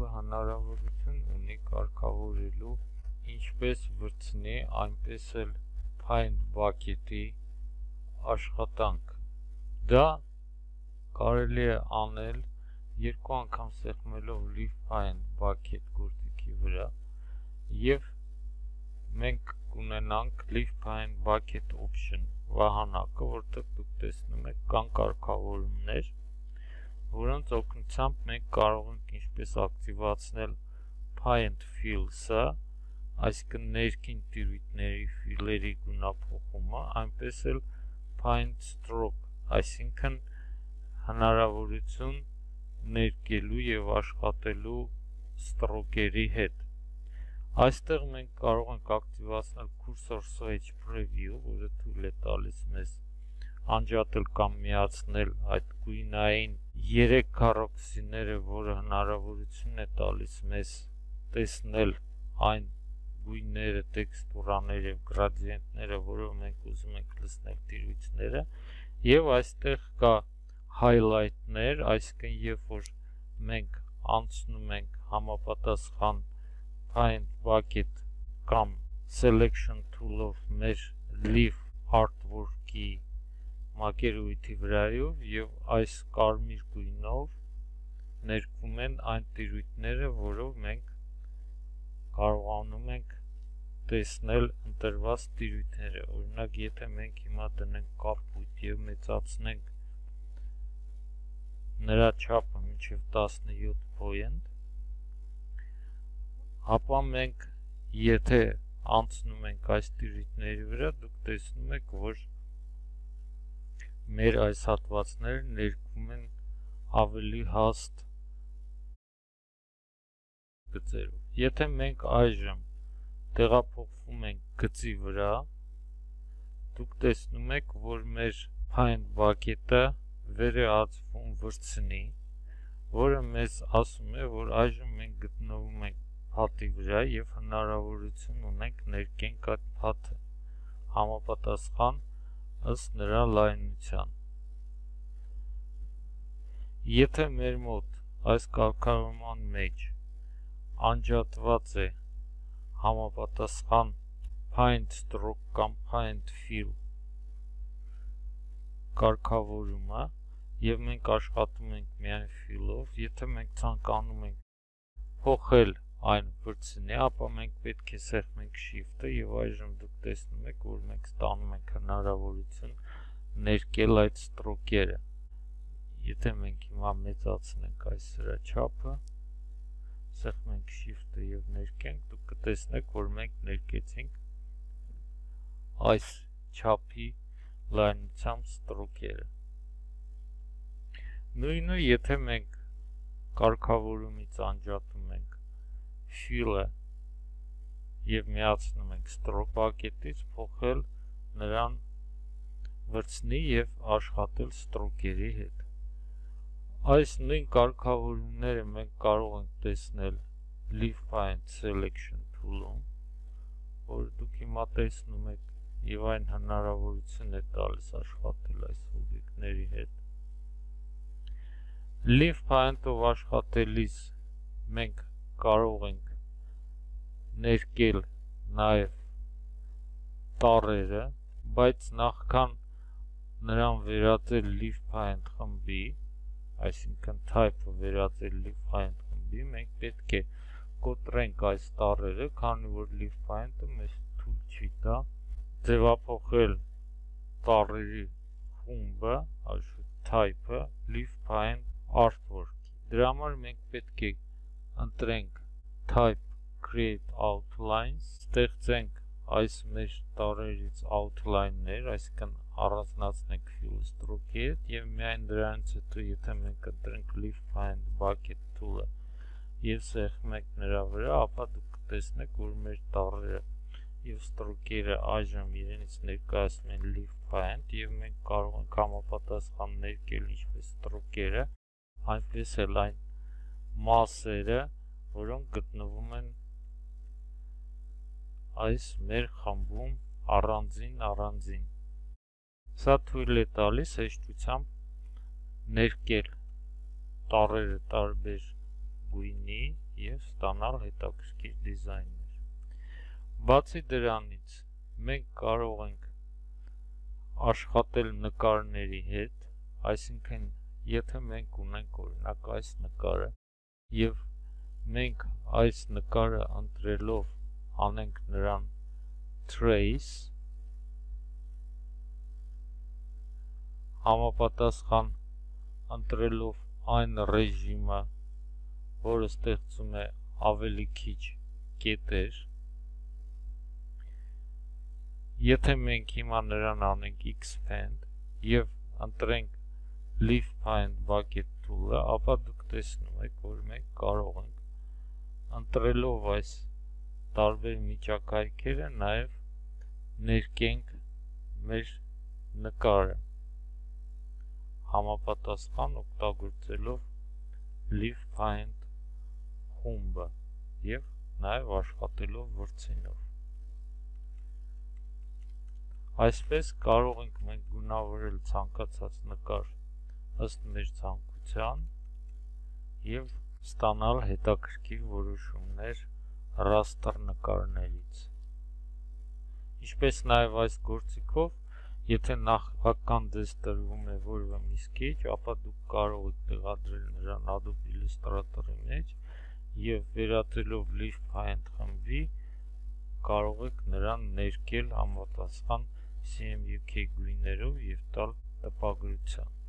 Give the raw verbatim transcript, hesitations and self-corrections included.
Adobe հնարավորություն ունի կարգավորելու ինչպես վրձնի, այնպես էլ Find bucket-ի աշխատանք։ Դա կարելի է անել երկու անգամ սեղմելով Leave Find bucket գործիքի վրա եւ մենք կունենանք Leave Find bucket option վահանակը, որտեղ դուք տեսնում եք կան կարգավորումներ, որոնց օգնությամբ մենք կարող ենք ինչպես ակտիվացնել Find Fields-ը, այսինքն ներքին տիրույթների ֆիլերի գունափոխումը, այնպես էլ Find Stroke, այսինքն հնարավորություն ներկելու եւ աշխատելու ստրոկերի հետ։ Այստեղ մենք կարող ենք ակտիվացնել Cursor Switch Preview, որը թույլ է տալիս մեզ անջատել կամ միացնել այդ գույնային երեք քառակուսիները, որը հնարավորություն է տալիս մեզ տեսնել այն գույները, տեքստուրաները եւ գրադիենտները, որով մենք ուզում ենք լցնել տիրույթները, եւ այստեղ կա highlight-ներ, այսինքն երբ որ մենք անցնում ենք համապատասխան Find bucket կամ selection tool-ով մեր leave artwork-ի մակերույթի վրայով եւ այս կարմիր գույնով ներկվում են այն տիրույթները, որով մենք կարողանում ենք տեսնել ընտրված տիրույթները։ Օրինակ, եթե մենք հիմա դնենք կապույտ եւ մեծացնենք նրա չափը մինչեւ տասնյոթ point, ապա մենք եթե անցնում ենք այս տիրույթների վրա, դուք տեսնում եք, որ մեր այս հատվածները ներկվում են ավելի հաստ գծերով։ Եթե մենք այժմ տեղափոխվում ենք գծի վրա, դուք տեսնում եք, որ մեր Find bucket-ը վեր է ածվում վրձնի, որը մեզ ասում է, որ այժմ մենք գտնվում ենք փաթի վրա եւ հնարավորություն ունենք ներկենք այդ փաթը համապատասխան ըստ նրա լայնության։ Եթե մեր մոտ այս կարգավորման մեջ անջատված է համապատասխան Find Stroke կամ Find Fill կարգավորումը եւ մենք աշխատում ենք միայն fill-ով, եթե մենք ցանկանում ենք փոխել այն վրձնի, ապա մենք պետք է սեղմենք Shift-ը եւ այժմ դուք տեսնում եք, որ մենք ստանում ենք հնարավորություն ներկել այդ ստրոկերը։ Եթե մենք հիմա մեծացնենք այս սրա չափը, սեղմենք Shift-ը եւ ներկենք, դուք կտեսնեք, որ մենք ներկեցինք այս չափի լայնությամբ ստրոկերը։ Նույնը, եթե մենք կարգավորումից անջատում ենք Fill-ը եւ միացնում ենք Stroke bucket-ից, փոխել նրան վրձնի եւ աշխատել ստրոկերի հետ։ Այս նույն կարգավորումները մենք կարող ենք տեսնել Leave Find Selection tool-ում, որ դուք հիմա տեսնում եք եւ այն հնարավորություն է տալիս աշխատել այս օբյեկտների հետ։ Leave Find-ով աշխատելիս մենք կարող ենք ներկել նաև տառերը, բայց նախքան նրան վերածել Leave Find խմբի, այսինքն type-ը վերածել Leave Find խմբի, մենք պետք է կոտրենք այս տառերը, քանի որ Leave Find-ը մեզ թույլ չի տա ձևափոխել տառերի խումբը, այսինքն type-ը Leave Find Artwork-ի։ Դրա համար մենք պետք է ընտրենք Type Create Outlines, ստեղծենք այս մեր տառերից outline-ներ, այսինքն առանձնացնենք fill stroke-ի հետ եւ միայն դրանից հետո եթե մենք ընտրենք Leave Find bucket tool-ը եւ սեղմենք նրա վրա, ապա դուք կտեսնեք, որ մեր տառերը եւ ստրոկերը այժմ իրենից ներկայացնում են Leave Find եւ մենք կարող ենք համապատասխան ներկել ինչպես ստրոկերը, այնպես էլ այն մասերը, որոնք գտնվում են այս մեր խմբում առանձին առանձին։ Սա թույլ է տալիս հեշտությամբ ներկել տառերը տարբեր գույնի և ստանալ հետաքրքիր դիզայններ։ Բացի դրանից, մենք կարող ենք աշխատել նկարների հետ, այսինքն եթե մենք ունենք օրինակ այս նկարը և մենք այս նկարը ընտրելով անենք նրան trace, համապատասխան ընտրելով այն ռեժիմը, որը ստեղծում է ավելի քիչ կետեր, եթե մենք հիմա նրան անենք expand և ընտրենք leave find bucket tool-ը, ապա դուք տեսնում եք, որ մենք կարող ենք ընտրելով այս տարբեր միջակայքերը նաև ներկենք մեր նկարը համապատասխան օգտագործելով leave find խումբը և նաև աշխատելով վրձինով։ Այսպես կարող ենք մենք գունավորել ցանկացած նկար ըստ մեր ցանկության և ստանալ հետաքրքիր որոշումներ raster նկարներից։ Ինչպես նաև այս գործիքով, եթե նախքան ձեզ տրվում է որևէ մի sketch, ապա դուք կարող եք տեղադրել նրան Adobe Illustrator-ի մեջ և վերածելով leave find խմբի կարող եք նրան ներկել համապատասխան C M Y K գույներով և տալ տպագրության։